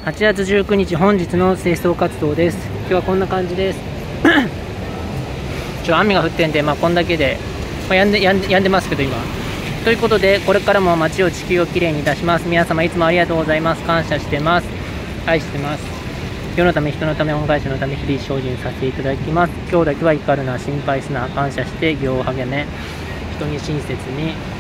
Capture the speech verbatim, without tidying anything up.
はちがつじゅうくにち、本日の清掃活動です。今日はこんな感じです。ちょ雨が降ってんで、まあ、こんだけで、まあ、やんで、やんで、やんでますけど、今。ということで、これからも街を、地球をきれいに出します。皆様いつもありがとうございます。感謝してます。愛してます。世のため、人のため、恩返しのため、日々精進させていただきます。今日だけは怒るな、心配すな、感謝して、行を励め、人に親切に、